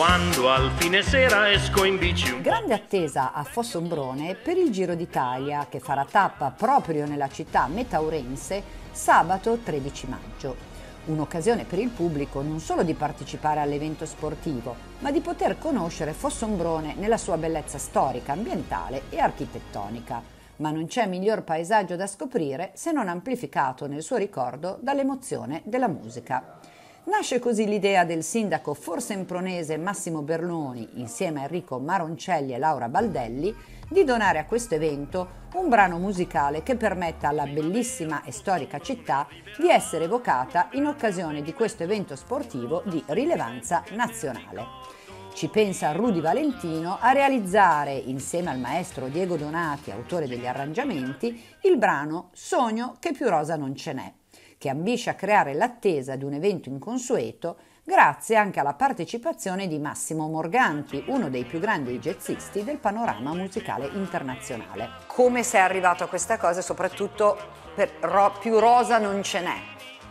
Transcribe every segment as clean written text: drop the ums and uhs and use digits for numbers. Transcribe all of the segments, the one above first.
quando al fine sera esco in bici. Grande attesa a Fossombrone per il Giro d'Italia che farà tappa proprio nella città metaurense sabato 13 maggio. Un'occasione per il pubblico non solo di partecipare all'evento sportivo, ma di poter conoscere Fossombrone nella sua bellezza storica, ambientale e architettonica. Ma non c'è miglior paesaggio da scoprire se non amplificato nel suo ricordo dall'emozione della musica. Nasce così l'idea del sindaco forsempronese Massimo Berloni, insieme a Enrico Maroncelli e Laura Baldelli, di donare a questo evento un brano musicale che permetta alla bellissima e storica città di essere evocata in occasione di questo evento sportivo di rilevanza nazionale. Ci pensa Rudy Valentino a realizzare, insieme al maestro Diego Donati, autore degli arrangiamenti, il brano Sogno che più rosa non ce n'è, che ambisce a creare l'attesa di un evento inconsueto grazie anche alla partecipazione di Massimo Morganti, uno dei più grandi jazzisti del panorama musicale internazionale. Come sei arrivato a questa cosa e soprattutto per più rosa non ce n'è?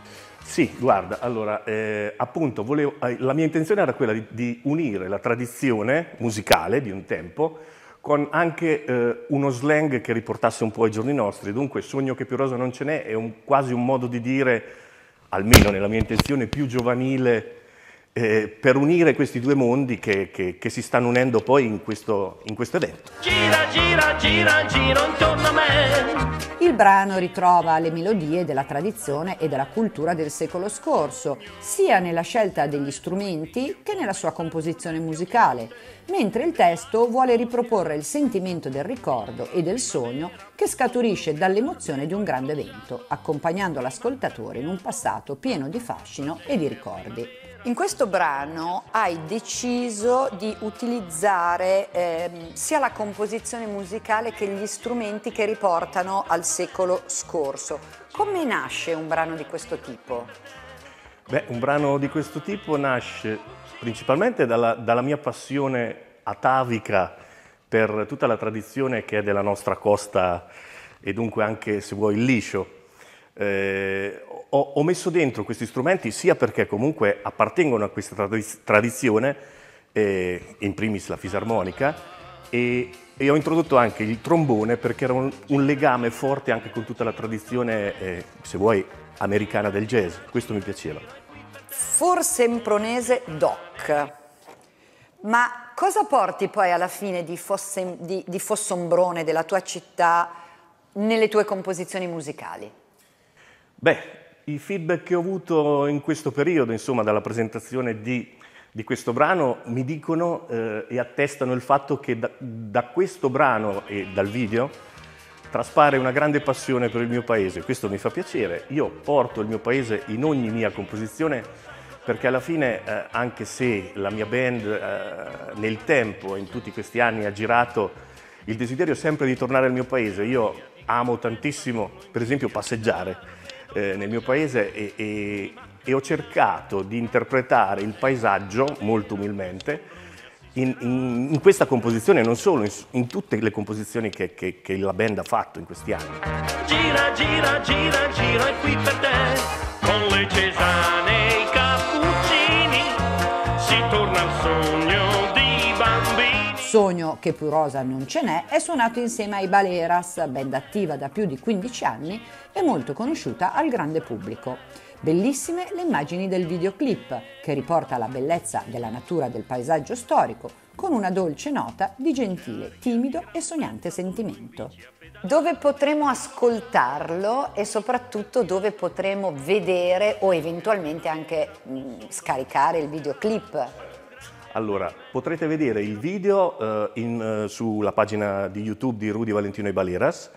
Sì, guarda, allora, appunto, la mia intenzione era quella di unire la tradizione musicale di un tempo con anche uno slang che riportasse un po' ai giorni nostri. Dunque, Sogno che più rosa non ce n'è è quasi un modo di dire, almeno nella mia intenzione, più giovanile, per unire questi due mondi che si stanno unendo poi in questo evento. Gira, gira, gira, gira intorno a me. Il brano ritrova le melodie della tradizione e della cultura del secolo scorso, sia nella scelta degli strumenti che nella sua composizione musicale, mentre il testo vuole riproporre il sentimento del ricordo e del sogno che scaturisce dall'emozione di un grande evento, accompagnando l'ascoltatore in un passato pieno di fascino e di ricordi. In questo brano hai deciso di utilizzare sia la composizione musicale che gli strumenti che riportano al secolo scorso. Come nasce un brano di questo tipo? Beh, un brano di questo tipo nasce principalmente dalla mia passione atavica per tutta la tradizione che è della nostra costa e dunque anche, se vuoi, il liscio. Ho messo dentro questi strumenti sia perché comunque appartengono a questa tradizione, in primis la fisarmonica, e ho introdotto anche il trombone perché era un legame forte anche con tutta la tradizione, se vuoi, americana del jazz. Questo mi piaceva. Forsempronese Doc. Ma cosa porti poi alla fine di Fossombrone, della tua città, nelle tue composizioni musicali? Beh, i feedback che ho avuto in questo periodo, insomma, dalla presentazione di questo brano, mi dicono e attestano il fatto che da questo brano e dal video traspare una grande passione per il mio paese. Questo mi fa piacere. Io porto il mio paese in ogni mia composizione perché alla fine, anche se la mia band nel tempo, in tutti questi anni, ha girato, il desiderio è sempre di tornare al mio paese. Io amo tantissimo, per esempio, passeggiare nel mio paese e ho cercato di interpretare il paesaggio molto umilmente in questa composizione, non solo, in tutte le composizioni che la band ha fatto in questi anni. Gira, gira, gira, gira è qui per te, con le Cesane e i cappuccini, si torna al sogno di bambini. Sogno che più rosa non ce n'è è suonato insieme ai Balearas, band attiva da più di 15 anni e molto conosciuta al grande pubblico. Bellissime le immagini del videoclip, che riporta la bellezza della natura del paesaggio storico, con una dolce nota di gentile, timido e sognante sentimento. Dove potremo ascoltarlo e soprattutto dove potremo vedere o eventualmente anche scaricare il videoclip? Allora, potrete vedere il video sulla pagina di YouTube di Rudy Valentino e Balearas.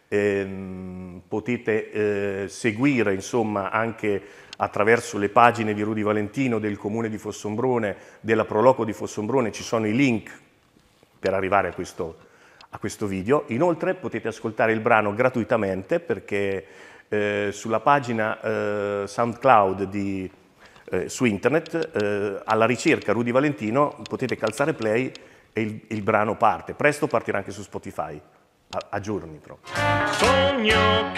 Potete seguire, insomma, anche attraverso le pagine di Rudy Valentino, del Comune di Fossombrone, della Proloco di Fossombrone, ci sono i link per arrivare a questo video. Inoltre potete ascoltare il brano gratuitamente perché sulla pagina SoundCloud su internet, alla ricerca Rudy Valentino, potete calzare play e il brano parte. Presto partirà anche su Spotify, a giorni proprio. Sogno